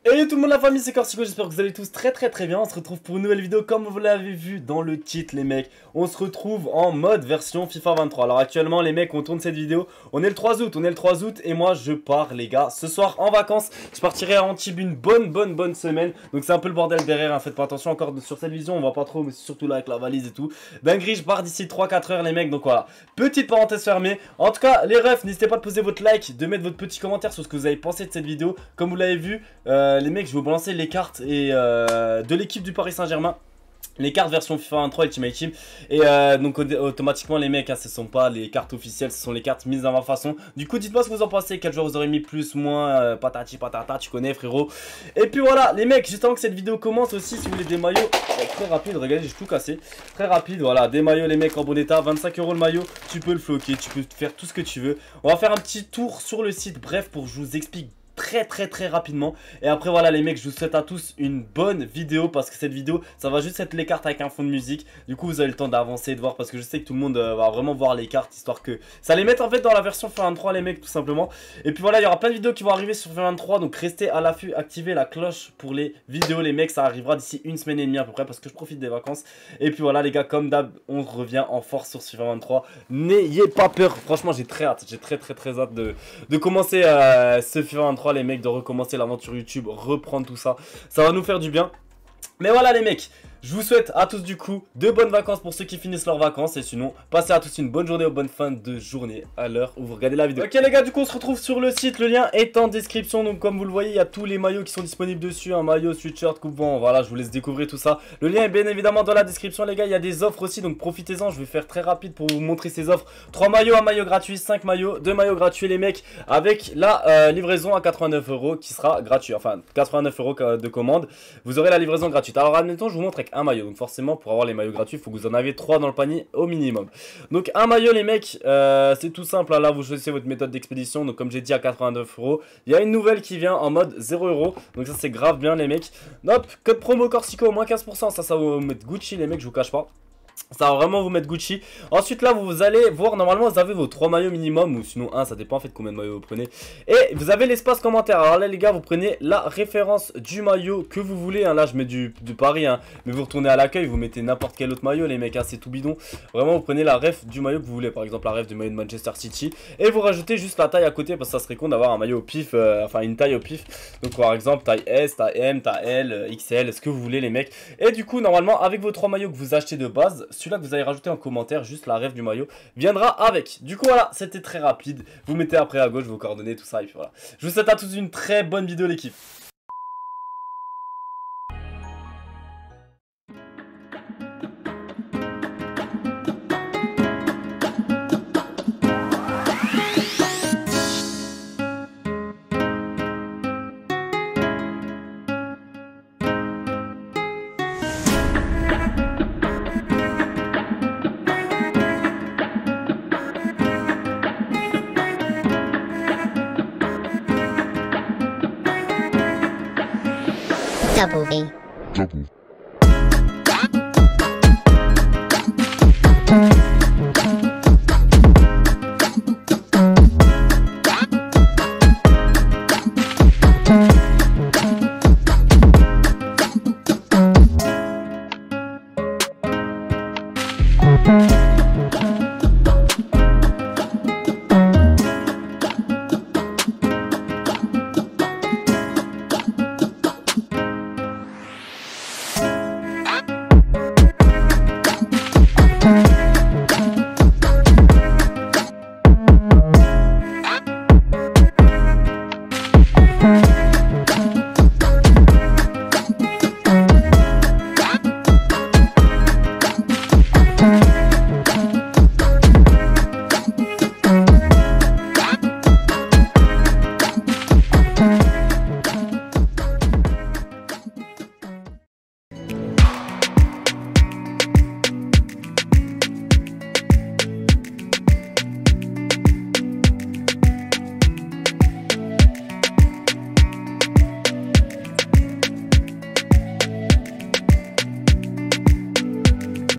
Hey tout le monde, la famille, c'est Corsico, j'espère que vous allez tous très bien. On se retrouve pour une nouvelle vidéo comme vous l'avez vu dans le titre les mecs. On se retrouve en mode version FIFA 23. Alors actuellement les mecs, on tourne cette vidéo, on est le 3 août, et moi je pars les gars ce soir en vacances. Je partirai à Antibes une bonne semaine. Donc c'est un peu le bordel derrière, hein. Faites pas attention encore sur cette vision, on voit pas trop, mais surtout là avec la valise et tout. Dinguerie, je pars d'ici 3-4 heures les mecs, donc voilà. Petite parenthèse fermée. En tout cas les refs, n'hésitez pas de poser votre like, de mettre votre petit commentaire sur ce que vous avez pensé de cette vidéo. Comme vous l'avez vu, les mecs, je vais vous balancer les cartes et, de l'équipe du Paris Saint-Germain. Les cartes version FIFA 23 Ultimate Team. Et donc automatiquement les mecs, hein, ce sont pas les cartes officielles, ce sont les cartes mises à ma façon. Du coup dites-moi ce que vous en pensez, quel joueur vous aurez mis plus, moins, patati patata, tu connais frérot. Et puis voilà les mecs, juste avant que cette vidéo commence aussi, si vous voulez des maillots très rapide, regardez j'ai tout cassé. Très rapide, voilà, des maillots les mecs en bon état, 25 € le maillot, tu peux le floquer, tu peux faire tout ce que tu veux. On va faire un petit tour sur le site, bref, pour que je vous explique très rapidement. Et après voilà les mecs, je vous souhaite à tous une bonne vidéo, parce que cette vidéo ça va juste être les cartes avec un fond de musique. Du coup vous avez le temps d'avancer et de voir, parce que je sais que tout le monde va vraiment voir les cartes, histoire que ça les mette en fait dans la version FIFA 23 les mecs, tout simplement. Et puis voilà, il y aura plein de vidéos qui vont arriver sur FIFA 23, donc restez à l'affût, activez la cloche pour les vidéos les mecs. Ça arrivera d'ici une semaine et demie à peu près, parce que je profite des vacances. Et puis voilà les gars, comme d'hab on revient en force sur FIFA 23. N'ayez pas peur, franchement j'ai très hâte, j'ai très hâte de commencer ce FIFA 23 les mecs, de recommencer l'aventure YouTube, reprendre tout ça. Ça va nous faire du bien. Mais voilà les mecs, je vous souhaite à tous du coup de bonnes vacances pour ceux qui finissent leurs vacances. Et sinon, passez à tous une bonne journée ou bonne fin de journée à l'heure où vous regardez la vidéo. Ok les gars, du coup on se retrouve sur le site, le lien est en description. Donc comme vous le voyez, il y a tous les maillots qui sont disponibles dessus, un maillot, sweatshirt, coupe-vent, voilà, je vous laisse découvrir tout ça. Le lien est bien évidemment dans la description les gars, il y a des offres aussi, donc profitez-en. Je vais faire très rapide pour vous montrer ces offres. 3 maillots, un maillot gratuit, 5 maillots, 2 maillots gratuits les mecs, avec la livraison à 89 € qui sera gratuit, enfin 89 € de commande, vous aurez la livraison gratuite. Alors admettons, je vous montre avec un maillot, donc forcément pour avoir les maillots gratuits il faut que vous en avez 3 dans le panier au minimum. Donc un maillot les mecs, c'est tout simple, hein. Là vous choisissez votre méthode d'expédition, donc comme j'ai dit à 89 €. Il y a une nouvelle qui vient en mode 0 €, donc ça c'est grave bien les mecs. Hop, code promo Corsico, moins 15%, ça va vous mettre Gucci les mecs, je vous cache pas. Ça va vraiment vous mettre Gucci. Ensuite là vous allez voir, normalement vous avez vos 3 maillots minimum, ou sinon 1, ça dépend en fait combien de maillots vous prenez. Et vous avez l'espace commentaire. Alors là les gars, vous prenez la référence du maillot que vous voulez, hein. Là je mets du Paris, hein. Mais vous retournez à l'accueil, vous mettez n'importe quel autre maillot les mecs, hein. C'est tout bidon. Vraiment vous prenez la ref du maillot que vous voulez. Par exemple la ref du maillot de Manchester City. Et vous rajoutez juste la taille à côté, parce que ça serait con d'avoir un maillot au pif, enfin une taille au pif. Donc par exemple taille S, taille M, taille L, XL, ce que vous voulez les mecs. Et du coup normalement avec vos 3 maillots que vous achetez de base, celui-là que vous avez rajouté en commentaire, juste la ref du maillot viendra avec. Du coup voilà, c'était très rapide. Vous mettez après à gauche vos coordonnées, tout ça, et puis voilà. Je vous souhaite à tous une très bonne vidéo l'équipe. Double B. Double.